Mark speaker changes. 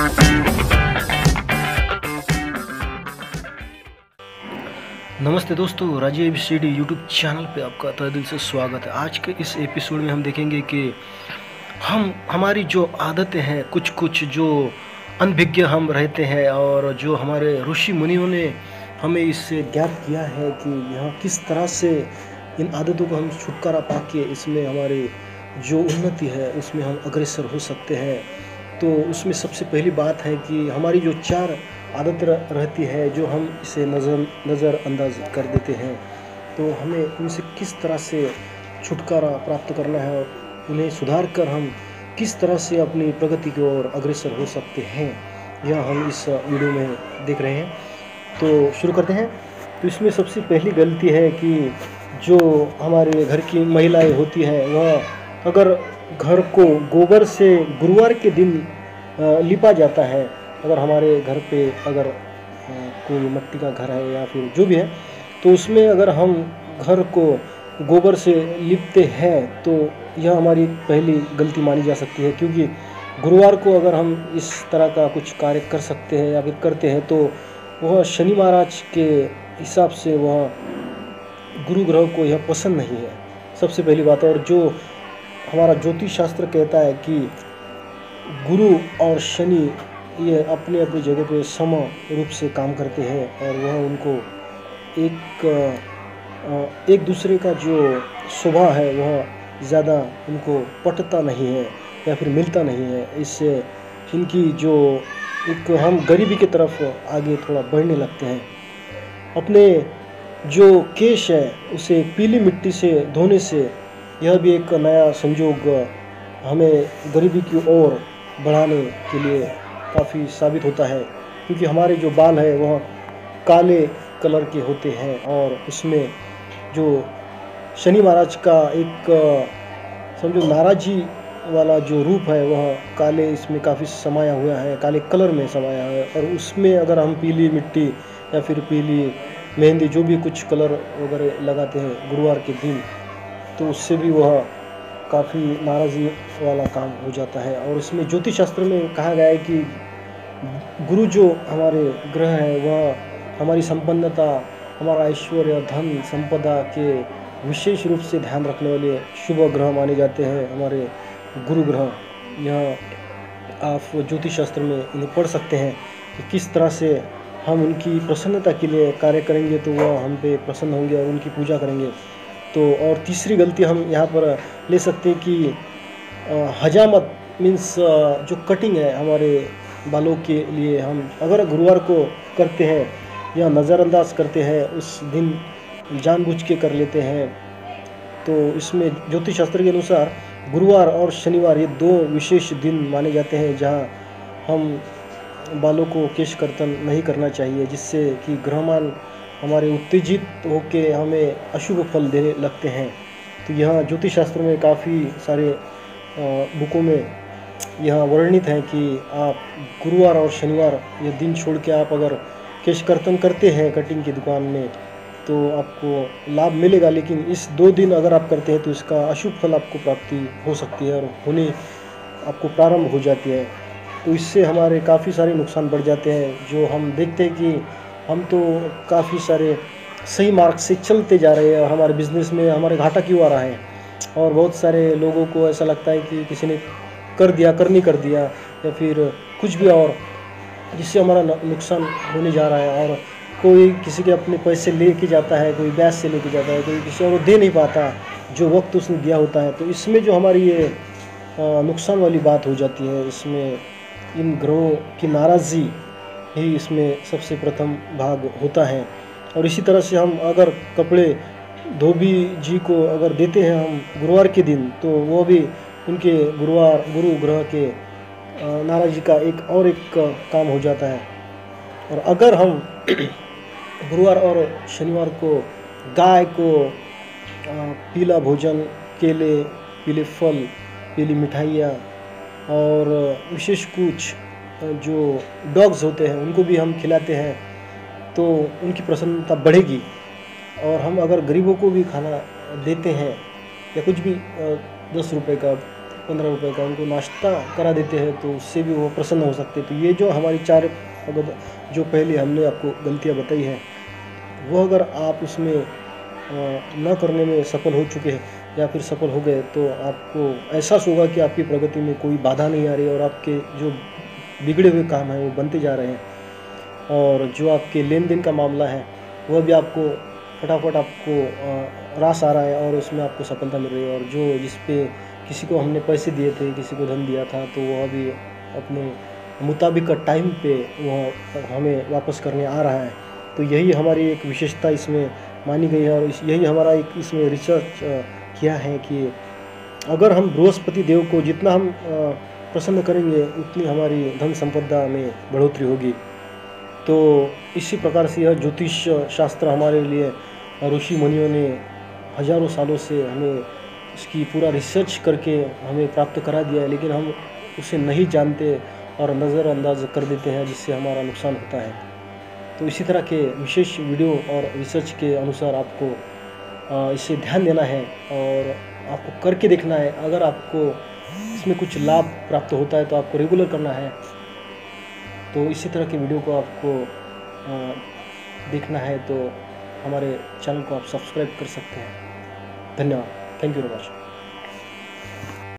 Speaker 1: नमस्ते दोस्तों, Rajiv ABCD YouTube channel पे आपका तहे दिल से स्वागत है। आज के इस एपिसोड में हम देखेंगे कि हमारी जो आदतें हैं, कुछ जो अनभिज्ञ हम रहते हैं और जो हमारे ऋषि मुनियों ने हमें इससे ज्ञात किया है कि यहाँ किस तरह से इन आदतों को हम छुटकारा पा के इसमें हमारी जो उन्नति है उसमें हम अग्रसर हो सकते हैं। तो उसमें सबसे पहली बात है कि हमारी जो 4 आदत रहती है जो हम इसे नज़रअंदाज कर देते हैं, तो हमें उनसे किस तरह से छुटकारा प्राप्त करना है और उन्हें सुधार कर हम किस तरह से अपनी प्रगति की ओर अग्रसर हो सकते हैं, यह हम इस वीडियो में देख रहे हैं। तो शुरू करते हैं। तो इसमें सबसे पहली गलती है कि जो हमारे घर की महिलाएं होती हैं वह अगर घर को गोबर से गुरुवार के दिन लिपा जाता है, अगर हमारे घर पे अगर कोई मिट्टी का घर है या फिर जो भी है, तो उसमें अगर हम घर को गोबर से लिपते हैं तो यह हमारी पहली गलती मानी जा सकती है। क्योंकि गुरुवार को अगर हम इस तरह का कुछ कार्य कर सकते हैं या फिर करते हैं तो वह शनि महाराज के हिसाब से वह गुरु ग्रह को यह पसंद नहीं है, सबसे पहली बात। और जो हमारा ज्योतिष शास्त्र कहता है कि गुरु और शनि ये अपने अपनी जगह पे सम रूप से काम करते हैं और वह उनको एक दूसरे का जो स्वभाव है वह ज़्यादा उनको पटता नहीं है या फिर मिलता नहीं है। इससे इनकी जो एक हम गरीबी की तरफ आगे थोड़ा बढ़ने लगते हैं। अपने जो केश है उसे पीली मिट्टी से धोने से यह भी एक नया संयोग हमें गरीबी की ओर बढ़ाने के लिए काफ़ी साबित होता है। क्योंकि हमारे जो बाल है वह काले कलर के होते हैं और उसमें जो शनि महाराज का एक समझो नाराज़ी वाला जो रूप है वह काले इसमें काफ़ी समाया हुआ है, काले कलर में समाया है। और उसमें अगर हम पीली मिट्टी या फिर पीली मेहंदी जो भी कुछ कलर वगैरह लगाते हैं गुरुवार के दिन, तो उससे भी वह काफ़ी नाराज़ी वाला काम हो जाता है। और इसमें ज्योतिष शास्त्र में कहा गया है कि गुरु जो हमारे ग्रह है वह हमारी संपन्नता, हमारा ऐश्वर्य, धन संपदा के विशेष रूप से ध्यान रखने वाले शुभ ग्रह माने जाते हैं, हमारे गुरु ग्रह। यह आप ज्योतिष शास्त्र में इन्हें पढ़ सकते हैं कि किस तरह से हम उनकी प्रसन्नता के लिए कार्य करेंगे तो वह हम पे प्रसन्न होंगे और उनकी पूजा करेंगे। तो और तीसरी गलती हम यहाँ पर ले सकते हैं कि हजामत मीन्स जो कटिंग है हमारे बालों के लिए, हम अगर गुरुवार को करते हैं या नज़रअंदाज करते हैं, उस दिन जानबूझ के कर लेते हैं, तो इसमें ज्योतिष शास्त्र के अनुसार गुरुवार और शनिवार ये 2 विशेष दिन माने जाते हैं जहाँ हम बालों को केश कर्तन नहीं करना चाहिए, जिससे कि ग्रहमान हमारे उत्तेजित होके हमें अशुभ फल देने लगते हैं। तो यहाँ ज्योतिष शास्त्र में काफ़ी सारे बुकों में यह वर्णित है कि आप गुरुवार और शनिवार ये दिन छोड़ के आप अगर केश कर्तन करते हैं कटिंग की दुकान में तो आपको लाभ मिलेगा, लेकिन इस 2 दिन अगर आप करते हैं तो इसका अशुभ फल आपको प्राप्ति हो सकती है और होने आपको प्रारंभ हो जाती है। तो इससे हमारे काफ़ी सारे नुकसान बढ़ जाते हैं। जो हम देखते हैं कि हम तो काफ़ी सारे सही मार्ग से चलते जा रहे हैं और हमारे बिज़नेस में हमारे घाटा क्यों आ रहा है, और बहुत सारे लोगों को ऐसा लगता है कि किसी ने करनी कर दिया या फिर कुछ भी और, जिससे हमारा नुकसान होने जा रहा है। और कोई किसी के अपने पैसे लेके जाता है, कोई ब्याज से लेके जाता है, कोई किसी और को दे नहीं पाता जो वक्त उसने दिया होता है। तो इसमें जो हमारी ये नुकसान वाली बात हो जाती है, इसमें इन ग्रहों की नाराज़ी ही इसमें सबसे प्रथम भाग होता है। और इसी तरह से हम अगर कपड़े धोबी जी को अगर देते हैं हम गुरुवार के दिन, तो वो भी उनके गुरु ग्रह के नाराज़ी का एक काम हो जाता है। और अगर हम गुरुवार और शनिवार को गाय को पीला भोजन, केले, पीले फल, पीली मिठाइयाँ और विशेष कुछ जो डॉग्स होते हैं उनको भी हम खिलाते हैं तो उनकी प्रसन्नता बढ़ेगी। और हम अगर गरीबों को भी खाना देते हैं या कुछ भी 10 रुपए का 15 रुपए का उनको नाश्ता करा देते हैं तो उससे भी वो प्रसन्न हो सकते हैं। तो ये जो हमारी 4 अगर जो पहले हमने आपको गलतियाँ बताई हैं, वो अगर आप उसमें न करने में सफल हो चुके हैं या फिर सफल हो गए, तो आपको एहसास होगा कि आपकी प्रगति में कोई बाधा नहीं आ रही और आपके जो बिगड़े हुए काम हैं वो बनते जा रहे हैं, और जो आपके लेन देन का मामला है वह भी आपको फटाफट आपको रास आ रहा है और उसमें आपको सफलता मिल रही है। और जो जिस पे किसी को हमने पैसे दिए थे, किसी को धन दिया था, तो वह भी अपने मुताबिक टाइम पे वह हमें वापस करने आ रहा है। तो यही हमारी एक विशेषता इसमें मानी गई है, और यही हमारा एक इसमें रिसर्च किया है कि अगर हम बृहस्पति देव को जितना हम प्रसन्न करेंगे, उतनी हमारी धन संपदा में बढ़ोतरी होगी। तो इसी प्रकार से यह ज्योतिष शास्त्र हमारे लिए ऋषि मुनियों ने हजारों सालों से हमें इसकी पूरा रिसर्च करके हमें प्राप्त करा दिया है, लेकिन हम उसे नहीं जानते और नज़रअंदाज कर देते हैं, जिससे हमारा नुकसान होता है। तो इसी तरह के विशेष वीडियो और रिसर्च के अनुसार आपको इसे ध्यान देना है और आपको करके देखना है। अगर आपको इसमें कुछ लाभ प्राप्त होता है तो आपको रेगुलर करना है। तो इसी तरह के वीडियो को आपको देखना है तो हमारे चैनल को आप सब्सक्राइब कर सकते हैं। धन्यवाद। Thank you very much.